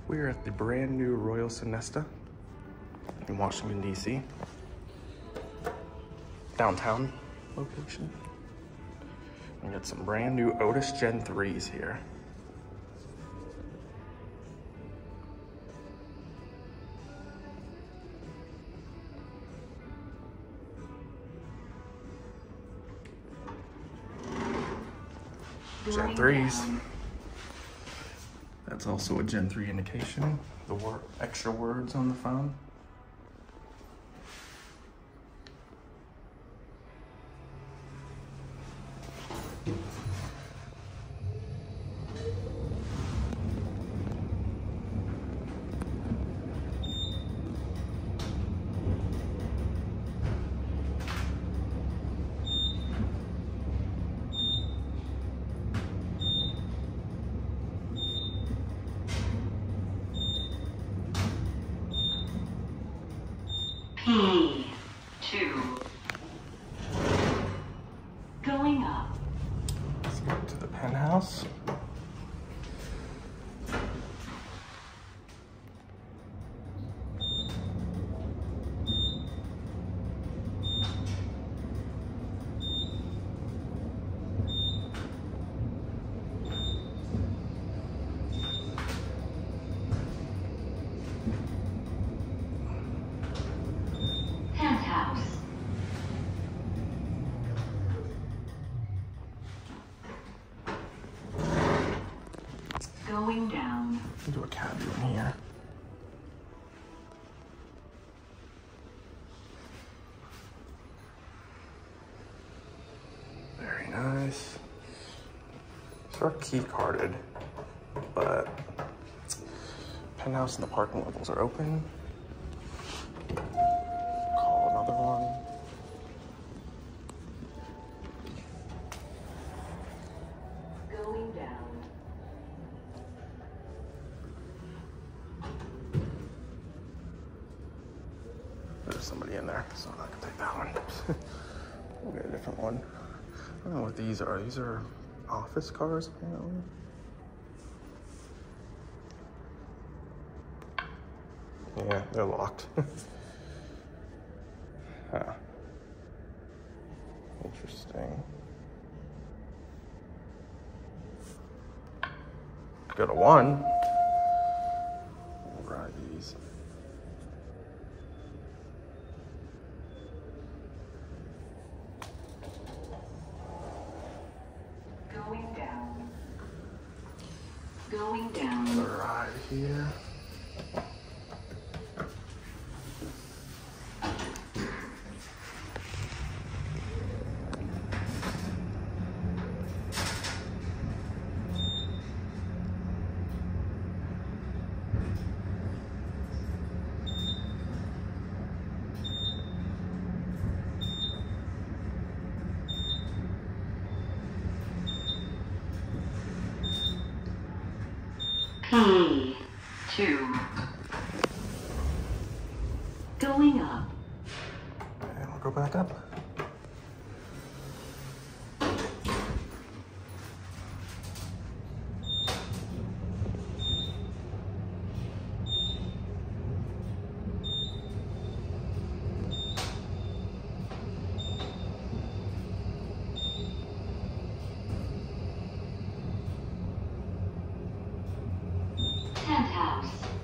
We're at the brand new Royal Sonesta in Washington, D.C. Downtown location. We got some brand new Otis Gen3s here. Gen3s. That's also a Gen3 indication. The extra words on the phone. P2. Going up. Let's go to the penthouse. Going down. We'll do a cab in here. Very nice. These are key carded, but penthouse and the parking levels are open. Call another one. Going down. There's somebody in there, so I'm not gonna take that one. We'll get a different one. I don't know what these are. These are office cars, apparently. Yeah, they're locked. Huh. Interesting. Go to one. We'll ride these. Going down. Going down. Another ride here. P2. Going up. And we'll go back up. Penthouse.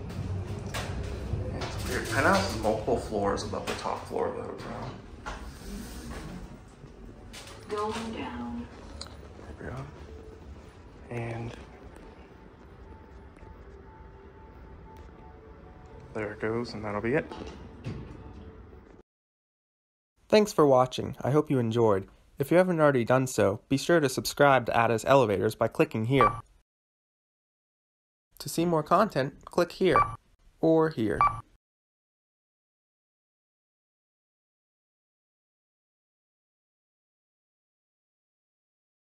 It's weird. Penthouse is multiple floors above the top floor of the hotel. Going down. There we go. And there it goes, and that'll be it. Thanks for watching. I hope you enjoyed. If you haven't already done so, be sure to subscribe to Ada's Elevators by clicking here. To see more content, click here or here.